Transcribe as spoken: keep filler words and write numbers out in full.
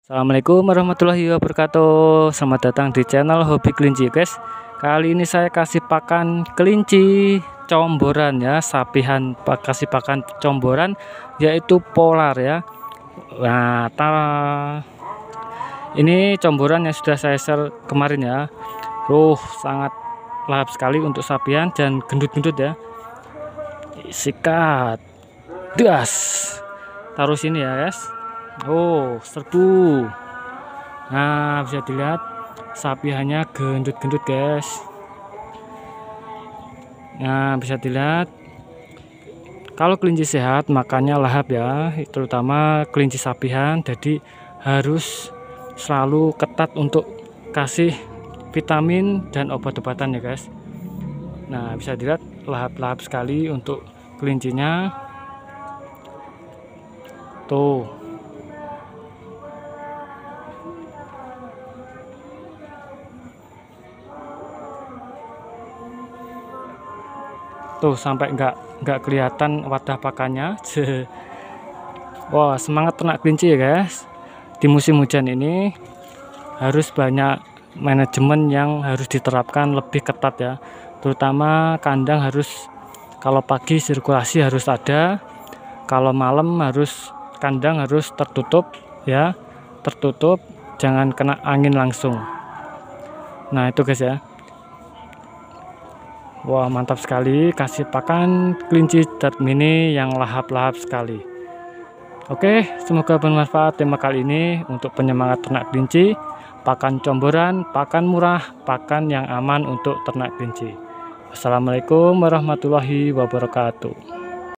Assalamualaikum warahmatullahi wabarakatuh. Selamat datang di channel Hobi Kelinci, guys. Kali ini saya kasih pakan kelinci comboran ya, sapihan kasih pakan comboran yaitu polar ya. Nah, ini comboran yang sudah saya share kemarin ya. Uh, sangat lahap sekali untuk sapian dan gendut-gendut ya. Sikat, das, taruh sini ya, guys. Oh, serbu. Nah, bisa dilihat sapiannya gendut-gendut, guys. Nah, bisa dilihat kalau kelinci sehat makannya lahap ya, terutama kelinci sapihan. Jadi harus selalu ketat untuk kasih vitamin dan obat-obatan ya, guys. Nah, bisa dilihat lahap-lahap sekali untuk kelincinya. Tuh. Tuh, sampai enggak enggak kelihatan wadah pakannya. Wah, semangat ternak kelinci ya, guys. Di musim hujan ini harus banyak manajemen yang harus diterapkan lebih ketat ya. Terutama kandang harus, kalau pagi sirkulasi harus ada, kalau malam harus kandang harus tertutup ya, tertutup, jangan kena angin langsung. Nah, itu guys ya. Wah, mantap sekali kasih pakan kelinci dat mini yang lahap-lahap sekali. Oke, semoga bermanfaat tema kali ini untuk penyemangat ternak kelinci. Pakan comboran, pakan murah, pakan yang aman untuk ternak kelinci. Wassalamualaikum warahmatullahi wabarakatuh.